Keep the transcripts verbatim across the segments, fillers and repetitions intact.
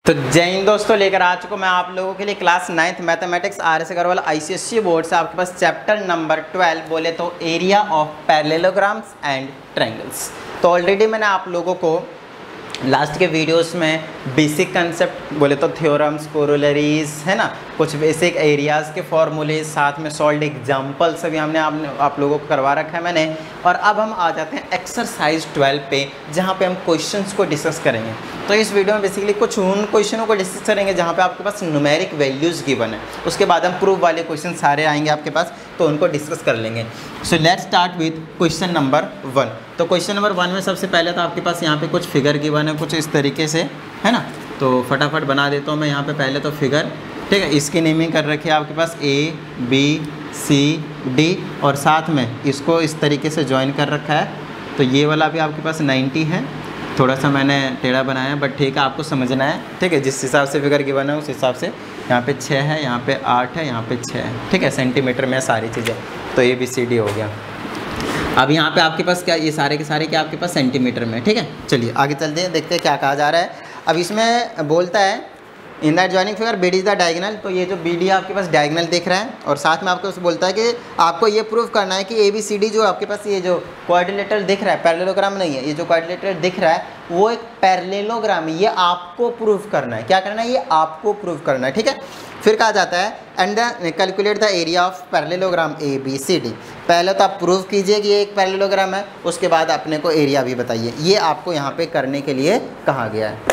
तो जय हिंद दोस्तों, लेकर आ चुका मैं आप लोगों के लिए class ninth mathematics R S Agarwal ICSE board से आपके पास चैप्टर नंबर ट्वेल्व बोले तो area of parallelograms and triangles. तो ऑलरेडी मैंने आप लोगों को लास्ट के वीडियोस में बेसिक कंसेप्ट बोले तो थ्योरम्स, कोरोलरीज है ना, कुछ बेसिक एरियाज़ के फॉर्मूले, साथ में सॉल्व एग्जाम्पल सभी हमने आप, आप लोगों को करवा रखा है मैंने। और अब हम आ जाते हैं एक्सरसाइज ट्वेल्व पे, जहाँ पे हम क्वेश्चंस को डिस्कस करेंगे। तो इस वीडियो में बेसिकली कुछ उन क्वेश्चनों को डिस्कस करेंगे जहाँ पे आपके पास न्यूमेरिक वैल्यूज़ गिवन है, उसके बाद हम प्रूफ वाले क्वेश्चन सारे आएंगे आपके पास, तो उनको डिस्कस कर लेंगे। So let's start with question number one. तो क्वेश्चन नंबर वन में सबसे पहले तो आपके पास यहाँ पे कुछ फिगर गिवन है कुछ इस तरीके से, है ना। तो फटाफट बना देता हूँ मैं यहाँ पे पहले तो फिगर, ठीक है। इसकी नेमिंग कर रखी है आपके पास ए बी सी डी, और साथ में इसको इस तरीके से ज्वाइन कर रखा है। तो ये वाला भी आपके पास नाइन्टी है, थोड़ा सा मैंने टेढ़ा बनाया है बट ठीक है, आपको समझना है, ठीक है। जिस हिसाब से फिगर गिवन है उस हिसाब से यहाँ पे छः है, यहाँ पे आठ है, यहाँ पे छः है, ठीक है। सेंटीमीटर में सारी चीज़ें, तो ए बी सी डी हो गया। अब यहाँ पे आपके पास क्या, ये सारे के सारे क्या आपके पास सेंटीमीटर में, ठीक है। चलिए आगे चलते हैं, देखते हैं क्या कहा जा रहा है। अब इसमें बोलता है in that joining figure B D is the diagonal. तो ये जो बी डी आपके पास डायगोनल दिख रहा है, और साथ में आपको उस बोलता है कि आपको ये प्रूव करना है कि ए बी सी डी जो आपके पास ये जो क्वाड्रिलेटरल दिख रहा है, पैरेललोग्राम नहीं है, ये जो क्वाड्रिलेटरल दिख रहा है वो एक पैरेललोग्राम है। ये आपको प्रूव करना है, क्या करना है, ये आपको प्रूव करना है, ठीक है। फिर कहा जाता है and calculate the area of parallelogram A B C D. पहले तो आप प्रूव कीजिए कि ये एक पैरेललोग्राम है, उसके बाद अपने को एरिया भी बताइए। ये आपको यहाँ पे करने के लिए कहा गया है,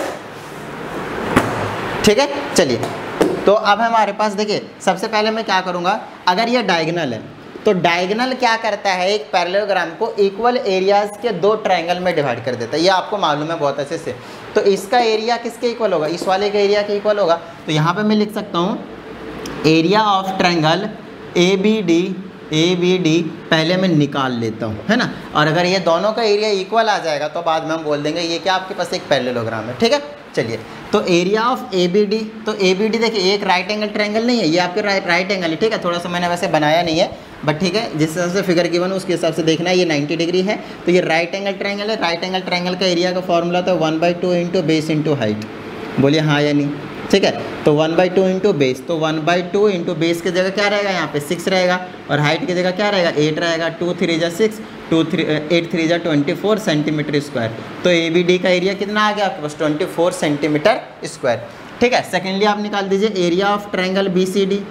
ठीक है। चलिए तो अब हमारे पास देखिए, सबसे पहले मैं क्या करूँगा, अगर ये डायगोनल है तो डायगोनल क्या करता है, एक पैरेललोग्राम को इक्वल एरियाज के दो ट्रायंगल में डिवाइड कर देता है। ये आपको मालूम है बहुत अच्छे से। तो इसका एरिया किसके इक्वल होगा, इस वाले के एरिया के इक्वल होगा। तो यहाँ पे मैं लिख सकता हूँ area of triangle A B D, A B D पहले मैं निकाल लेता हूँ, है ना। और अगर ये दोनों का एरिया इक्वल आ जाएगा तो बाद में हम बोल देंगे ये क्या आपके पास एक पैरेललोग्राम है, ठीक है। चलिए तो area of A B D, तो ए बी डी देखिए एक राइट एंगल ट्रायंगल नहीं है, ये आपके राइट राइट एंगल है, ठीक है। थोड़ा सा मैंने वैसे बनाया नहीं है बट ठीक है, जिस हिसाब से फिगर गिवन उसके हिसाब से देखना है। ये नाइन्टी डिग्री है, तो ये राइट एंगल ट्रायंगल है। राइट एंगल ट्रायंगल का एरिया का फॉर्मूला तो one by two into base into height. बोलिए हाँ या नहीं, ठीक है। तो one by two into base, तो one by two into base की जगह क्या रहेगा, यहाँ पे सिक्स रहेगा, और हाइट की जगह क्या रहेगा, एट रहेगा। टू थ्री जा six, two three eight three जा ट्वेंटी फोर सेंटीमीटर स्क्वायर। तो ए बी डी का एरिया कितना आ गया आपके पास, ट्वेंटी फोर सेंटीमीटर स्क्वायर, ठीक है। सेकेंडली आप निकाल दीजिए area of triangle B C D.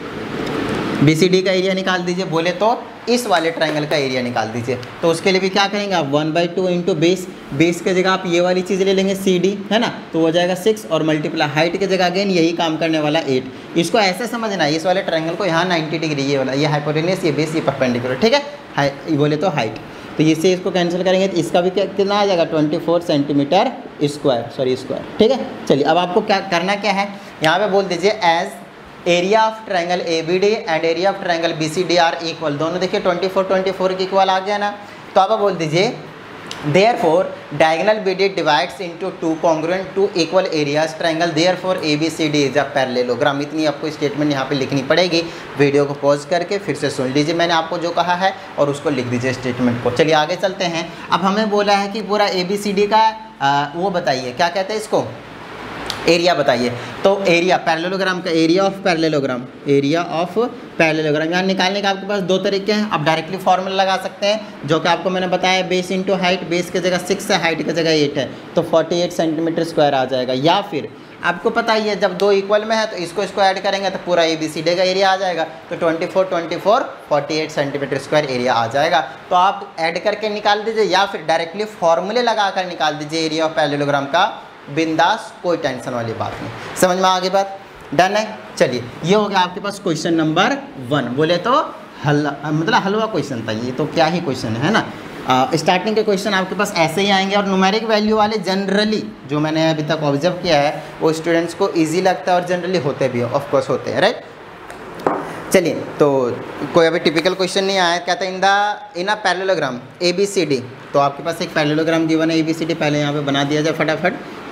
B C D का एरिया निकाल दीजिए, बोले तो इस वाले ट्रायंगल का एरिया निकाल दीजिए। तो उसके लिए भी क्या करेंगे आप, one by two into base, base की जगह आप ये वाली चीज़ ले लेंगे सी डी, है ना, तो हो जाएगा सिक्स, और मल्टीप्लाई हाइट की जगह अगेन यही काम करने वाला एट। इसको ऐसे समझना है, इस वाले ट्रायंगल को यहाँ नाइन्टी डिग्री ये वाला, ये हाइपोटेनस, ये बेस, ये परपेंडिकुलर, ठीक है। हाई बोले तो हाइट, तो इससे इसको कैंसिल करेंगे तो इसका भी क्या कितना आ जाएगा, twenty four centimetre square, sorry square, ठीक है। चलिए अब आपको क्या करना क्या है, यहाँ पे बोल दीजिए as area of triangle A B D and area of triangle B C D are equal. दोनों देखिए ट्वेंटी फोर ट्वेंटी फोर के इक्वल आ गया ना। तो आप बोल दीजिए therefore diagonal B D divides into two congruent to equal areas triangle, therefore A B C D is a parallelogram. इतनी आपको स्टेटमेंट यहाँ पे लिखनी पड़ेगी। वीडियो को पॉज करके फिर से सुन लीजिए मैंने आपको जो कहा है, और उसको लिख दीजिए स्टेटमेंट को। चलिए आगे चलते हैं। अब हमें बोला है कि पूरा ए बी सी डी का आ, वो बताइए, क्या कहते हैं इसको, एरिया बताइए। तो एरिया पैरेललोग्राम का, area of parallelogram, area of parallelogram यहाँ निकालने का आपके पास दो तरीके हैं। आप डायरेक्टली फॉर्मूला लगा सकते हैं, जो कि आपको मैंने बताया, बेस इंटू हाइट, बेस की जगह सिक्स है, हाइट की जगह एट है, तो फोर्टी एट सेंटीमीटर स्क्वायर आ जाएगा। या फिर आपको पता ही है जब दो इक्वल में है तो इसको इसको ऐड करेंगे तो पूरा ए बी सी डी का एरिया आ जाएगा। तो twenty four twenty four forty eight centimetre square area आ जाएगा। तो आप ऐड करके निकाल दीजिए, या फिर डायरेक्टली फॉर्मूले लगा कर निकाल दीजिए एरिया ऑफ पैरेललोग्राम का, बिंदास, कोई टेंशन वाली बात नहीं। समझ में आ गई बात, डन है। चलिए ये हो गया आपके पास क्वेश्चन नंबर वन। बोले तो हल मतलब हलवा क्वेश्चन था ये, तो क्या ही क्वेश्चन है ना। स्टार्टिंग के क्वेश्चन आपके पास ऐसे ही आएंगे, और न्यूमेरिक वैल्यू वाले जनरली जो मैंने अभी तक ऑब्जर्व किया है वो स्टूडेंट्स को ईजी लगता है, और जनरली होते भी ऑफकोर्स होते हैं, राइट। चलिए तो कोई अभी टिपिकल क्वेश्चन नहीं आया, कहते हैं in the in a parallelogram A B C D. तो आपके पास एक पैरेललोग्राम गिवन है ए बी सी डी, पहले यहाँ पे बना दिया जाए फटाफट।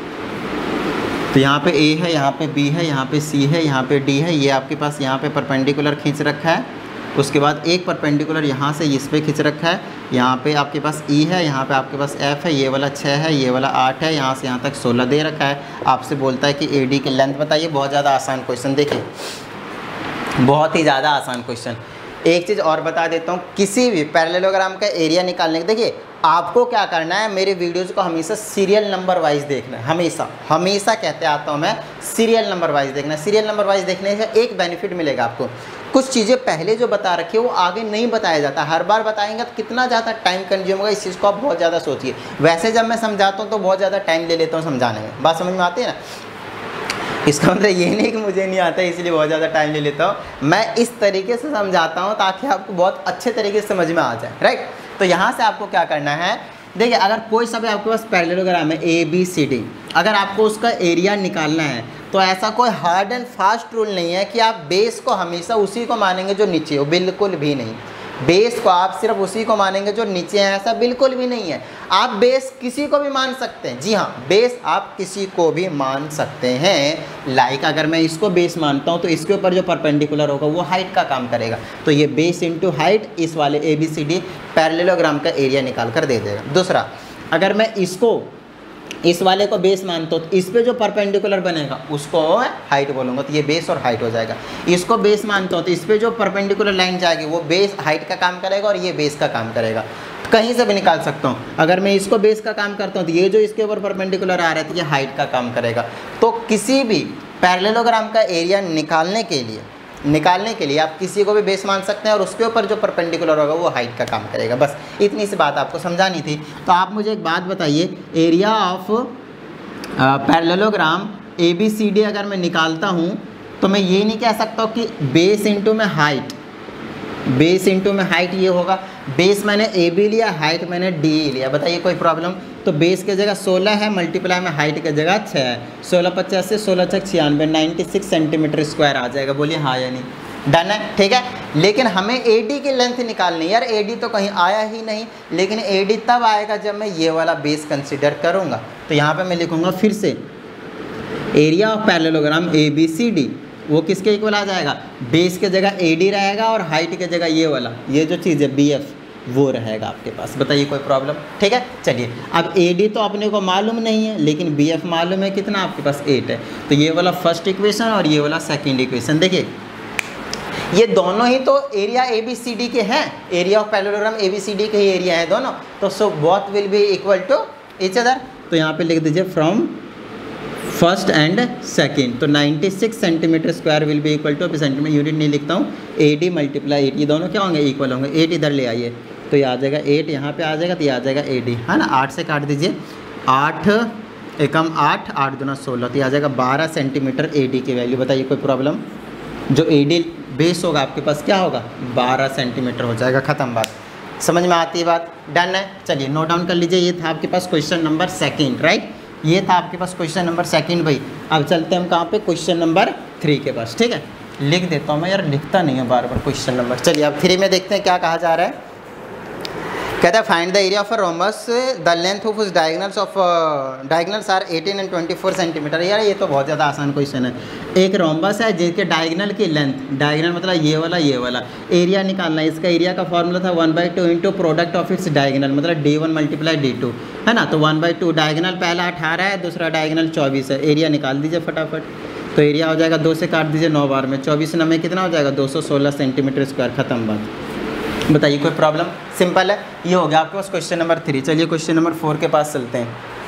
तो यहाँ पे A है, यहाँ पे B है, यहाँ पे C है, यहाँ पे D है। ये आपके पास यहाँ पे परपेंडिकुलर खींच रखा है, उसके बाद एक परपेंडिकुलर यहाँ से इस पे खींच रखा है, यहाँ पे आपके पास ई है, यहाँ पे आपके पास एफ है, ये वाला छः है, ये वाला आठ है, यहाँ से यहाँ तक सोलह दे रखा है। आपसे बोलता है कि ए डी की लेंथ बताइए। बहुत ज़्यादा आसान क्वेश्चन, देखिए बहुत ही ज़्यादा आसान क्वेश्चन। एक चीज़ और बता देता हूँ, किसी भी पैरेललोग्राम का एरिया निकालने के, देखिए आपको क्या करना है, मेरे वीडियोज़ को हमेशा सीरियल नंबर वाइज देखना है। हमेशा हमेशा कहते आता हूँ मैं, सीरियल नंबर वाइज देखना है। सीरियल नंबर वाइज देखने से एक बेनिफिट मिलेगा आपको, कुछ चीज़ें पहले जो बता रखी है वो आगे नहीं बताया जाता। हर बार बताएंगे तो कितना ज़्यादा टाइम कंज्यूम होगा, इस चीज़ को आप बहुत ज़्यादा सोचिए। वैसे जब मैं समझाता हूँ तो बहुत ज़्यादा टाइम ले लेता हूँ समझाने में, बात समझ में आती है ना। इसका मतलब ये नहीं कि मुझे नहीं आता इसलिए बहुत ज़्यादा टाइम ले लेता हूँ, मैं इस तरीके से समझाता हूँ ताकि आपको बहुत अच्छे तरीके से समझ में आ जाए, राइट। तो यहाँ से आपको क्या करना है, देखिए अगर कोई सा भी आपके पास पैरेललोग्राम है ए बी सी डी, अगर आपको उसका एरिया निकालना है तो ऐसा कोई हार्ड एंड फास्ट रूल नहीं है कि आप बेस को हमेशा उसी को मानेंगे जो नीचे हो, बिल्कुल भी नहीं। बेस को आप सिर्फ उसी को मानेंगे जो नीचे है, ऐसा बिल्कुल भी नहीं है। आप बेस किसी को भी मान सकते हैं, जी हाँ, बेस आप किसी को भी मान सकते हैं। लाइक अगर मैं इसको बेस मानता हूँ तो इसके ऊपर जो परपेंडिकुलर होगा वो हाइट का काम करेगा, तो ये बेस इंटू हाइट इस वाले A B C D parallelogram का एरिया निकाल कर दे देगा। दूसरा, अगर मैं इसको इस वाले को बेस मानता हूँ तो इस पे जो परपेंडिकुलर बनेगा उसको हाइट बोलूँगा, तो ये बेस और हाइट हो जाएगा। इसको बेस मानता हूँ तो इस पे जो परपेंडिकुलर लाइन जाएगी वो बेस हाइट का काम करेगा और ये बेस का काम करेगा। कहीं से भी निकाल सकता हूँ। अगर मैं इसको बेस का काम करता हूँ तो ये जो इसके ऊपर परपेंडिकुलर आ रहा है तो ये हाइट का काम करेगा। तो किसी भी पैरेललोग्राम का एरिया निकालने के लिए निकालने के लिए आप किसी को भी बेस मान सकते हैं और उसके ऊपर जो परपेंडिकुलर होगा वो हाइट का काम करेगा। बस इतनी सी बात आपको समझानी थी। तो आप मुझे एक बात बताइए, area of parallelogram A B C D अगर मैं निकालता हूँ तो मैं ये नहीं कह सकता कि बेस इंटू में हाइट, बेस इंटू में हाइट ये होगा। बेस मैंने ए बी लिया, हाइट मैंने डी लिया, बताइए कोई प्रॉब्लम। तो बेस के जगह सोलह है, मल्टीप्लाई में हाइट के जगह छः है, सोलह पचास से सोलह छः छियानवे, नाइन्टी सिक्स सेंटीमीटर स्क्वायर आ जाएगा। बोलिए हाँ या नहीं, डन है, ठीक है। लेकिन हमें ए डी की लेंथ निकालनी है यार, ए डी तो कहीं आया ही नहीं, लेकिन ए डी तब आएगा जब मैं ये वाला बेस कंसिडर करूँगा। तो यहाँ पर मैं लिखूँगा फिर से, area of parallelogram A B C D वो किसके इक्वल आ जाएगा, बेस के जगह ए डी रहेगा और हाइट के जगह ये वाला, ये जो चीज़ है बी एफ वो रहेगा आपके पास। बताइए कोई प्रॉब्लम, ठीक है। चलिए अब ए डी तो अपने को मालूम नहीं है लेकिन बी एफ मालूम है, कितना आपके पास एट है। तो ये वाला फर्स्ट इक्वेशन और ये वाला सेकेंड इक्वेशन, देखिए ये दोनों ही तो area A B C D के हैं, area of parallelogram A B C D के ही एरिया है दोनों, तो so both will be equal to each other. तो यहाँ पे लिख दीजिए फ्रॉम फर्स्ट एंड सेकेंड, तो ninety six centimetre square will be equal to, अभी सेंटीमीटर यूनिट नहीं लिखता हूँ, ए डी मल्टीप्लाई एट, ये दोनों क्या होंगे, इक्वल होंगे। एट इधर ले आइए तो ये आ जाएगा एट, यहाँ पे आ जाएगा तो ये आ जाएगा ए डी, है ना। आठ से काट दीजिए, आठ एकम आठ, आठ दूना सोलह, तो ये आ जाएगा बारह सेंटीमीटर ए डी की वैल्यू। बताइए कोई प्रॉब्लम। जो ए डी बेस होगा आपके पास क्या होगा, बारह सेंटीमीटर हो जाएगा, ख़त्म बात। समझ में आती है बात, डन है। चलिए नोट डाउन कर लीजिए, ये था आपके पास क्वेश्चन नंबर सेकेंड, राइट। ये था आपके पास क्वेश्चन नंबर सेकंड भाई। अब चलते हैं हम कहाँ पे, क्वेश्चन नंबर थ्री के पास, ठीक है। लिख देता हूँ मैं यार, लिखता नहीं है बार बार क्वेश्चन नंबर। चलिए अब थ्री में देखते हैं क्या कहा जा रहा है। कहता है find the area of a rhombus, the length of उस diagonals of diagonals are eighteen and twenty four centimetre. यार ये तो बहुत ज़्यादा आसान क्वेश्चन है। एक रोम्बस है जिसके डायगोनल की लेंथ, डायगोनल मतलब ये वाला ये वाला, एरिया निकालना है। इसका एरिया का फॉर्मूला था one by two into product of its diagonal, मतलब D one multiply D two, है ना। तो वन बाई टू, डायगोनल पहला अठारह है, दूसरा डायगोनल चौबीस है। एरिया निकाल दीजिए फटाफट, तो एरिया हो जाएगा, दो से काट दीजिए नौ बार में, चौबीस नंबर कितना हो जाएगा, दो सौ सोलह सेंटीमीटर स्क्वायर, खत्म बात। बताइए कोई प्रॉब्लम, सिंपल है। ये हो गया आपके पास क्वेश्चन नंबर थ्री। चलिए क्वेश्चन नंबर फोर के पास चलते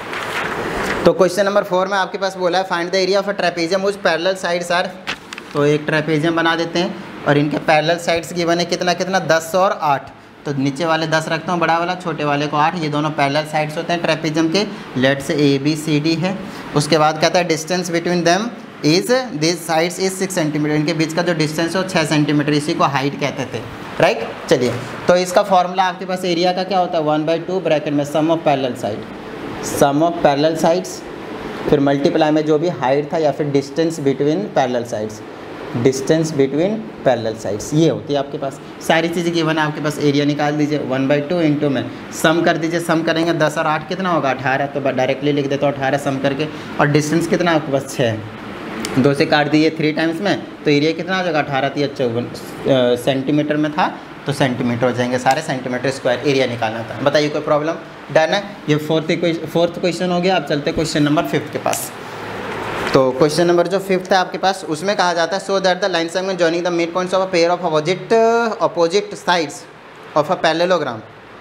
हैं। तो क्वेश्चन नंबर फोर में आपके पास बोला है find the area of a trapezium which parallel sides are. तो एक ट्रेपेजियम बना देते हैं और इनके पैरेलल साइड्स गिवन है कितना कितना, दस और आठ। तो नीचे वाले दस रखता हूँ, बड़ा वाला, छोटे वाले को आठ, ये दोनों पैरेलल साइड्स होते हैं ट्रेपेजियम के। लेट से ए बी सी डी है। उसके बाद कहता है distance between them is this sides is six centimetre, इनके बीच का जो डिस्टेंस है वो छः सेंटीमीटर, इसी को हाइट कहते थे, राइट। चलिए तो इसका फॉर्मूला आपके पास एरिया का क्या होता है, वन बाई टू ब्रैकेट में sum of parallel side, sum of parallel sides, फिर मल्टीप्लाई में जो भी हाइट था या फिर distance between parallel sides, distance between parallel sides, ये होती है आपके पास। सारी चीज़ें गिवन है आपके पास। एरिया निकाल दीजिए, वन बाई टू इंटू में सम कर दीजिए, सम करेंगे दस और आठ कितना होगा, अठारह, तो डायरेक्टली लिख देता हूँ अठारह सम करके। और डिस्टेंस कितना आपके पास, छः। दो से काट दिए थ्री टाइम्स में, तो एरिया कितना हो जाएगा, अठारह तीन चौवन सेंटीमीटर में था तो सेंटीमीटर हो जाएंगे सारे, सेंटीमीटर स्क्वायर एरिया निकालना था। बताइए कोई प्रॉब्लम? डन है। ये फोर्थ फोर्थ क्वेश्चन हो गया। अब चलते क्वेश्चन नंबर फिफ्थ के पास। तो क्वेश्चन नंबर जो फिफ्थ है आपके पास, उसमें कहा जाता है so that the line segment joining the mid points of a pair of opposite opposite sides of a parallelogram,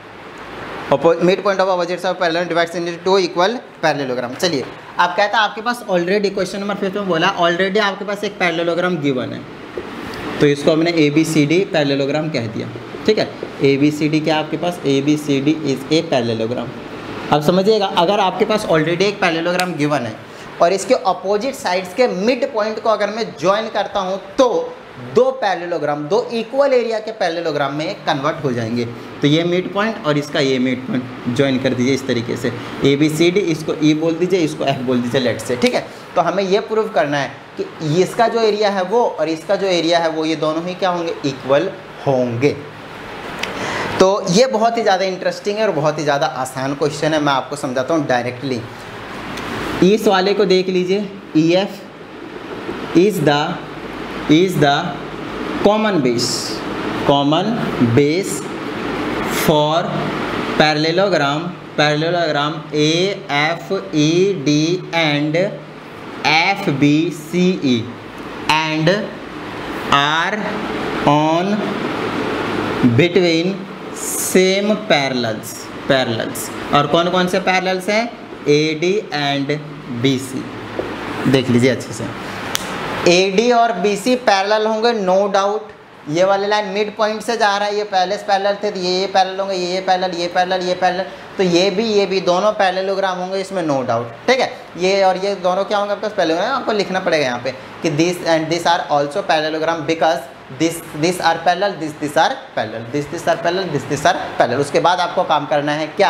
mid point of opposites of parallel divides into two equal parallelogram. चलिए, आप कहता है आपके पास ऑलरेडी क्वेश्चन नंबर फिफ्थ में बोला already आपके पास एक पैरेललोग्राम गिवन है, तो इसको हमने A B C D parallelogram कह दिया। ठीक है, ए बी सी डी क्या आपके पास, A B C D is a parallelogram. अब समझिएगा, अगर आपके पास ऑलरेडी एक पैरेललोग्राम गिवन है और इसके अपोजिट साइड्स के मिड पॉइंट को अगर मैं ज्वाइन करता हूं तो दो पैरेललोग्राम, दो इक्वल एरिया के पैरेललोग्राम में कन्वर्ट हो जाएंगे। तो ये मिड पॉइंट और इसका ये मिड पॉइंट ज्वाइन कर दीजिए इस तरीके से, ए बी सी डी, इसको ई बोल दीजिए, इसको एफ बोल दीजिए लेट से। ठीक है, तो हमें ये प्रूव करना है कि इसका जो एरिया है वो और इसका जो एरिया है वो, ये दोनों ही क्या होंगे, इक्वल होंगे। तो ये बहुत ही ज़्यादा इंटरेस्टिंग है और बहुत ही ज़्यादा आसान क्वेश्चन है। मैं आपको समझाता हूँ डायरेक्टली। इस वाले को देख लीजिए, E F is the is the common base common base for parallelogram parallelogram A F E D and F B C E and are on between same parallels parallels और कौन कौन से पैरेलल्स हैं, A D and B C. देख लीजिए अच्छे से, A D और बी सी पैरेलल होंगे नो डाउट। ये वाली लाइन मिड पॉइंट से जा रहा है, ये पहले से पैरेलल थे तो ये ये पैरेलल होंगे, ये ये पैरेलल, ये पैरेलल, ये पैरेलल, तो ये भी ये भी दोनों पैरेललोग्राम होंगे, इसमें नो डाउट। ठीक है, ये और ये दोनों क्या होंगे आपके पास पैरेललोग्राम। आपको लिखना पड़ेगा यहाँ पे कि this and this are also parallelogram because this this are parallel, this this are parallel, this this are parallel, this this are parallel. उसके बाद आपको काम करना है क्या,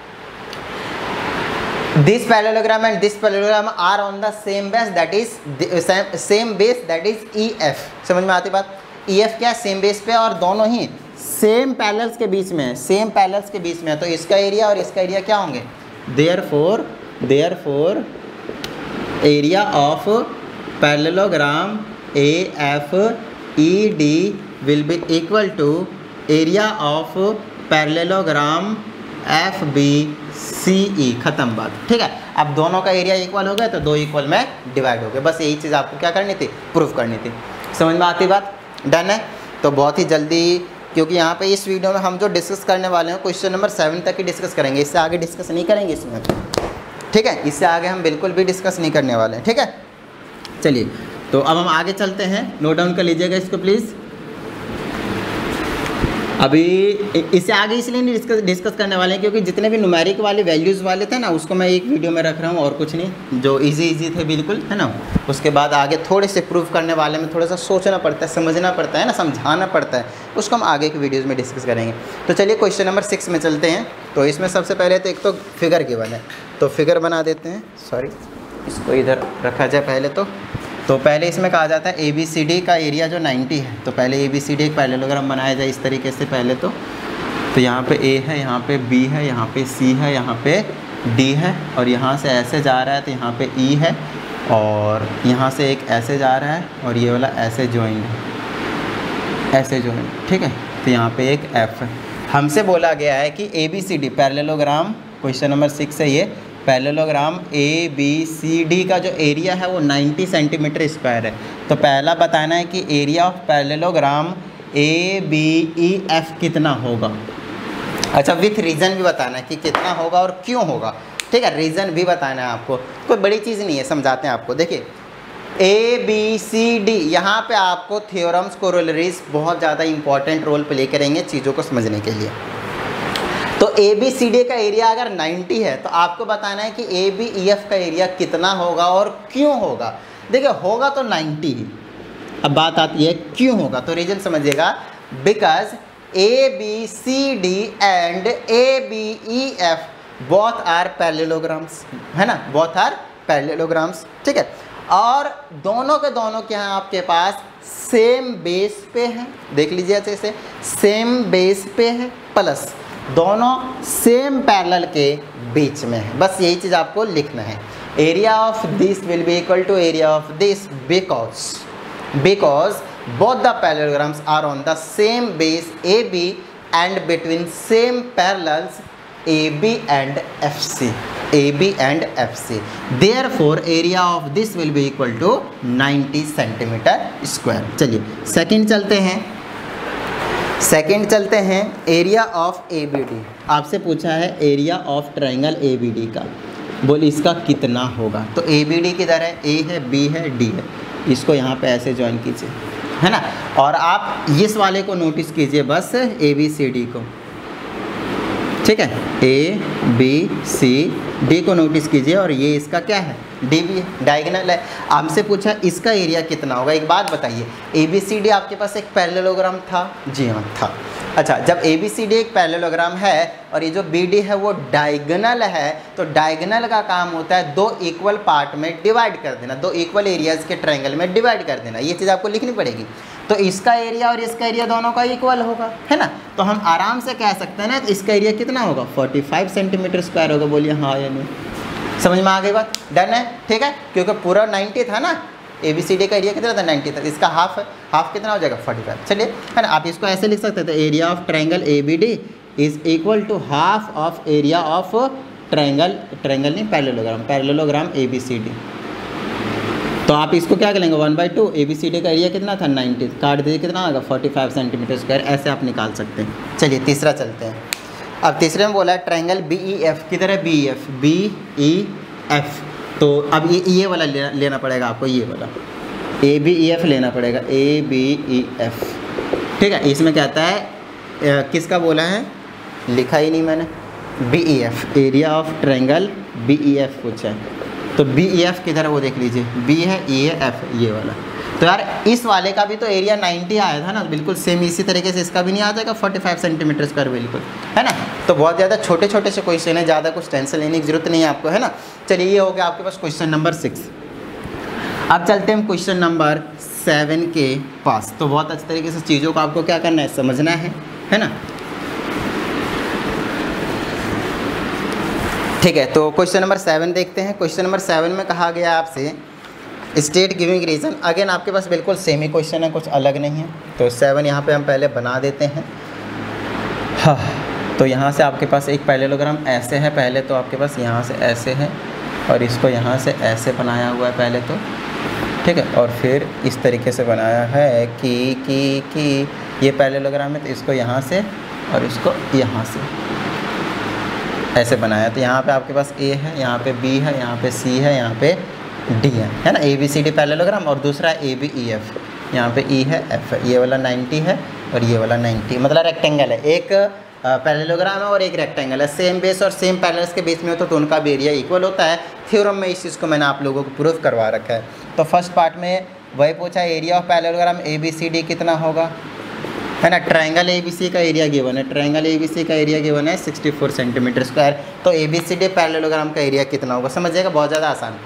this parallelogram and this parallelogram are on the same base that is same base that is E F. समझ में आती बात? ई एफ क्या, सेम बेस पे और दोनों ही सेम पैरेलल्स के बीच में है, सेम पैरेलल्स के बीच में है, तो इसका एरिया और इसका एरिया क्या होंगे, therefore therefore area of parallelogram A F E D will be equal to area of parallelogram F B C E. खत्म बात। ठीक है, अब दोनों का एरिया इक्वल हो गया तो दो इक्वल में डिवाइड हो गए। बस यही चीज़ आपको क्या करनी थी, प्रूफ करनी थी। समझ में आती बात? डन है। तो बहुत ही जल्दी, क्योंकि यहाँ पे इस वीडियो में हम जो डिस्कस करने वाले हैं क्वेश्चन नंबर सेवन तक ही डिस्कस करेंगे, इससे आगे डिस्कस नहीं करेंगे इसमें। ठीक है, इससे आगे हम बिल्कुल भी डिस्कस नहीं करने वाले हैं। ठीक है, चलिए तो अब हम आगे चलते हैं। नोट डाउन कर लीजिएगा इसको प्लीज़। अभी इससे आगे इसलिए नहीं डिस्कस डिस्कस करने वाले हैं क्योंकि जितने भी न्यूमेरिक वाले वैल्यूज़ वाले थे ना, उसको मैं एक वीडियो में रख रहा हूँ और कुछ नहीं, जो इजी इजी थे बिल्कुल, है ना। उसके बाद आगे थोड़े से प्रूफ करने वाले में थोड़ा सा सोचना पड़ता है, समझना पड़ता है ना, समझाना पड़ता है, उसको हम आगे की वीडियोज़ में डिस्कस करेंगे। तो चलिए क्वेश्चन नंबर सिक्स में चलते हैं। तो इसमें सबसे पहले तो एक तो फिगर गिवन है, तो फिगर बना देते हैं। सॉरी, इसको इधर रखा जाए पहले। तो तो पहले इसमें कहा जाता है ए बी सी डी का एरिया जो नाइन्टी है, तो पहले ए बी सी डी एक पैरेललोग्राम बनाया जाए इस तरीके से पहले। तो तो यहाँ पे ए है, यहाँ पे बी है, यहाँ पे सी है, यहाँ पे डी है, और यहाँ से ऐसे जा रहा है तो यहाँ पे ई है, और यहाँ से एक ऐसे जा रहा है और ये वाला ऐसे ज्वाइंट है, ऐसे ज्वाइंट। ठीक है, तो यहाँ पे एक एफ है। हमसे बोला गया है कि A B C D parallelogram, question number six है ये, parallelogram A B C D का जो एरिया है वो नाइन्टी सेंटीमीटर स्क्वायर है। तो पहला बताना है कि area of parallelogram A B E F कितना होगा। अच्छा, विथ रीज़न भी बताना है कि कितना होगा और क्यों होगा। ठीक है, रीज़न भी बताना है आपको, कोई बड़ी चीज़ नहीं है, समझाते हैं आपको। देखिए ए बी सी डी, यहाँ पे आपको थ्योरम्स, कोरोलरीज बहुत ज़्यादा इंपॉर्टेंट रोल प्ले करेंगे चीज़ों को समझने के लिए। तो ए बी सी डी का एरिया अगर नाइन्टी है तो आपको बताना है कि ए बी ई एफ का एरिया कितना होगा और क्यों होगा। देखिए होगा तो नाइन्टी ही, अब बात आती है क्यों होगा। तो रीजन समझिएगा, because A B C D and A B E F both are parallelograms, है ना, बोथ आर पैरेललोग्राम्स। ठीक है, और दोनों के दोनों क्या हैं आपके पास, सेम बेस पे हैं। देख लीजिए अच्छे से, सेम बेस पे है, प्लस दोनों सेम पैरेलल के बीच में है। बस यही चीज़ आपको लिखना है। Area of this will be equal to area of this because because both the parallelograms are on the same base A B and between same parallels A B and F C. A B and F C. Therefore, area of this will be equal to ninety centimeter square. चलिए second चलते हैं second चलते हैं area of A B D. आपसे पूछा है area of triangle A B D का, बोल इसका कितना होगा। तो ए बी डी किधर है, ए है, बी है, डी है, इसको यहाँ पे ऐसे ज्वाइन कीजिए, है ना। और आप इस वाले को नोटिस कीजिए बस, ए बी सी डी को, ठीक है, ए बी सी डी को नोटिस कीजिए। और ये इसका क्या है, डी बी है, डायगोनल है। आपसे पूछा इसका एरिया कितना होगा। एक बात बताइए, ए बी सी डी आपके पास एक पैरेललोग्राम था, जी हाँ था। अच्छा, जब ए बी सी डी एक पैरेललोग्राम है और ये जो बी डी है वो डायगोनल है, तो डायगोनल का काम होता है दो इक्वल पार्ट में डिवाइड कर देना, दो इक्वल एरियाज़ के ट्रायंगल में डिवाइड कर देना। ये चीज़ आपको लिखनी पड़ेगी। तो इसका एरिया और इसका एरिया दोनों का इक्वल होगा, है ना। तो हम आराम से कह सकते हैं ना, इसका एरिया कितना होगा, पैंतालीस सेंटीमीटर स्क्वायर होगा। बोलिए हाँ या नहीं, समझ में आ गई बात, डन है, ठीक है। क्योंकि पूरा नब्बे था ना, ए बी सी डी का एरिया कितना था, नब्बे था, इसका हाफ है, हाफ कितना हो जाएगा, पैंतालीस। चलिए, है ना। आप इसको ऐसे लिख सकते हैं, तो area of triangle A B D is equal to half of area of triangle, triangle नहीं parallelogram, parallelogram A B C D. तो आप इसको क्या करेंगे, one by two, A B C D का एरिया कितना था, नब्बे, काट दीजिए, कितना आएगा, पैंतालीस सेंटीमीटर स्क्वायर। ऐसे आप निकाल सकते हैं। चलिए तीसरा चलते हैं। अब तीसरे में बोला है ट्रायंगल बी ई एफ, किधर है, B E F, B E F. तो अब ये ये वाला लेना, लेना पड़ेगा आपको, ये वाला ए बी ई एफ लेना पड़ेगा, ए बी ई एफ, ठीक है। इसमें कहता है आ, किसका बोला है, लिखा ही नहीं मैंने, B E F, area of triangle B E F पूछा है। तो बी ई एफ किधर है वो देख लीजिए, बी है, ई है, एफ ये वाला। तो यार इस वाले का भी तो एरिया नब्बे आया था ना, बिल्कुल सेम इसी तरीके से इसका भी नहीं आ जाएगा पैंतालीस सेंटीमीटर स्क्वायर, बिल्कुल, है ना। तो बहुत ज़्यादा छोटे छोटे से क्वेश्चन है, ज़्यादा कुछ टेंशन लेने की जरूरत नहीं है आपको, है ना। चलिए ये हो गया आपके पास क्वेश्चन नंबर सिक्स। अब चलते हैं क्वेश्चन नंबर सेवन के पास। तो बहुत अच्छे तरीके से चीज़ों को आपको क्या करना है, समझना है, है ना। ठीक है, तो क्वेश्चन नंबर सेवन देखते हैं। क्वेश्चन नंबर सेवन में कहा गया आपसे स्टेट गिविंग रीजन। अगेन आपके पास बिल्कुल सेम ही क्वेश्चन है, कुछ अलग नहीं है। तो सेवन यहाँ पे हम पहले बना देते हैं। हाँ, तो यहाँ से आपके पास एक पैरेललोग्राम ऐसे है, पहले तो आपके पास यहाँ से ऐसे है और इसको यहाँ से ऐसे बनाया हुआ है पहले तो, ठीक है। और फिर इस तरीके से बनाया है कि कि कि ये पैरेललोग्राम है, तो इसको यहाँ से और इसको यहाँ से ऐसे बनाया। तो यहाँ पे आपके पास ए है, यहाँ पे बी है, यहाँ पे सी है, यहाँ पे डी है, है ना। A B C D parallelogram. और दूसरा ए बी ई एफ, यहाँ पे ई है, एफ है, ये वाला नब्बे है और ये वाला नब्बे, मतलब रेक्टेंगल है। एक पैरेललोग्राम है और एक रेक्टेंगल है, सेम बेस और सेम पैरेलल्स के बीच में हो तो उनका भी एरिया इक्वल होता है। थ्योरम में इस चीज़ को मैंने आप लोगों को प्रूफ करवा रखा है। तो फर्स्ट पार्ट में वही पूछा, area of parallelogram A B C D कितना होगा, है ना। ट्रायंगल ए बी सी का एरिया गिवन है, ट्रायंगल ए बी सी का एरिया गिवन है चौंसठ सेंटीमीटर स्क्वायर। तो A B C D parallelogram का एरिया कितना होगा, समझिएगा, बहुत ज़्यादा आसान।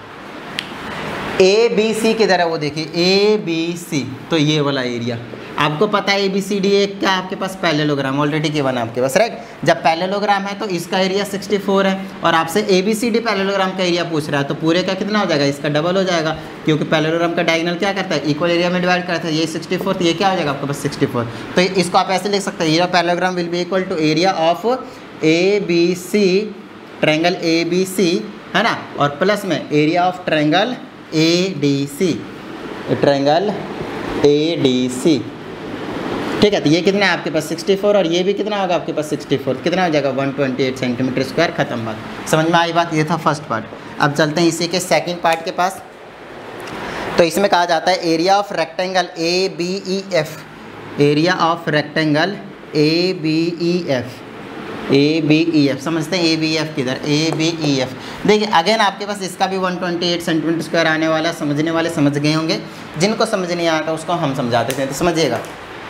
ए बी सी किधर है वो देखिए, ए बी सी, तो ये वाला एरिया आपको पता है। ए बी सी डी एक क्या आपके पास पैरेललोग्राम ऑलरेडी गिवन है आपके पास, राइट। जब पैरेललोग्राम है तो इसका एरिया चौंसठ है और आपसे A B C D parallelogram का एरिया पूछ रहा है, तो पूरे का कितना हो जाएगा, इसका डबल हो जाएगा, क्योंकि पैरेललोग्राम का डायगोनल क्या करता है, इक्वल एरिया में डिवाइड करता है। ये चौंसठ, तो ये क्या हो जाएगा आपके पास चौंसठ। तो इसको आप ऐसे लिख सकते हैं, area parallelogram will be equal to area of A B C, triangle A B C, है ना, और प्लस में area of triangle A D C, triangle A D C, ठीक है। तो ये कितना है आपके पास चौंसठ और ये भी कितना होगा आपके पास चौंसठ, कितना हो जाएगा एक सौ अट्ठाईस सेंटीमीटर स्क्वायर। खत्म बात, समझ में आई बात। ये था फर्स्ट पार्ट। अब चलते हैं इसी के सेकंड पार्ट के पास। तो इसमें कहा जाता है area of rectangle A B E F, area of rectangle A B E F, A B E F समझते हैं। ए बी एफ किधर, ए बी ई एफ। देखिए अगेन आपके पास इसका भी एक सौ अट्ठाईस सेंटीमीटर स्क्वायर आने वाला, समझने वाले समझ गए होंगे, जिनको समझ नहीं आता उसको हम समझाते थे। तो समझिएगा,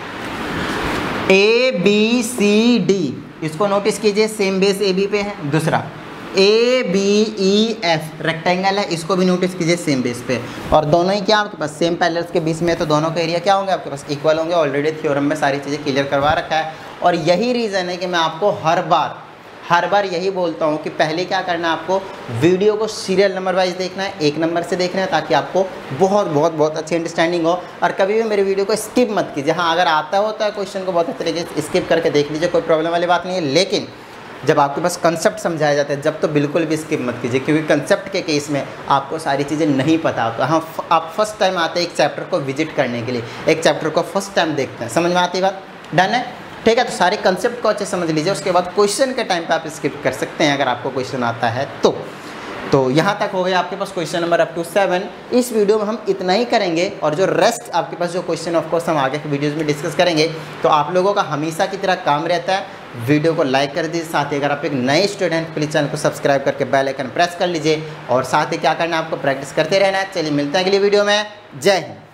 ए बी सी डी, इसको नोटिस कीजिए, सेम बेस ए बी पे है। दूसरा A B E F rectangle है, इसको भी नोटिस कीजिए, सेम बेस पे। और दोनों ही क्या आपके पास सेम पैरेलल्स के बीच में, तो दोनों का एरिया क्या होंगे आपके पास, इक्वल होंगे। ऑलरेडी थ्योरम में सारी चीज़ें क्लियर करवा रखा है। और यही रीज़न है कि मैं आपको हर बार हर बार यही बोलता हूँ कि पहले क्या करना है, आपको वीडियो को सीरियल नंबर वाइज देखना है, एक नंबर से देखना है, ताकि आपको बहुत बहुत बहुत अच्छी अंडरस्टैंडिंग हो। और कभी भी मेरे वीडियो को स्किप मत कीजिए। हाँ, अगर आता होता है क्वेश्चन को बहुत अच्छे तरीके से स्किप करके देख लीजिए, कोई प्रॉब्लम वाली बात नहीं है। लेकिन जब आपके पास कंसेप्ट समझाया जाता है, जब तो बिल्कुल भी स्किप मत कीजिए, क्योंकि कंसेप्ट के केस में आपको सारी चीज़ें नहीं पता होता। हाँ, आप फर्स्ट टाइम आते हैं एक चैप्टर को विजिट करने के लिए, एक चैप्टर को फर्स्ट टाइम देखते हैं, समझ में आती बात? डन है, ठीक है। तो सारे कंसेप्ट को अच्छे समझ लीजिए, उसके बाद क्वेश्चन के टाइम पे आप स्किप कर सकते हैं अगर आपको क्वेश्चन आता है तो। तो यहाँ तक हो गया आपके पास question number up to seven. इस वीडियो में हम इतना ही करेंगे, और जो रेस्ट आपके पास जो क्वेश्चन ऑफ कोर्स हम आगे के वीडियोज़ में डिस्कस करेंगे। तो आप लोगों का हमेशा की तरह काम रहता है, वीडियो को लाइक कर दीजिए, साथ ही अगर आप एक नए स्टूडेंट प्लीज़ चैनल को सब्सक्राइब करके बेल आइकन प्रेस कर लीजिए, और साथ ही क्या करना है, आपको प्रैक्टिस करते रहना है। चलिए मिलते हैं अगली वीडियो में। जय हिंद।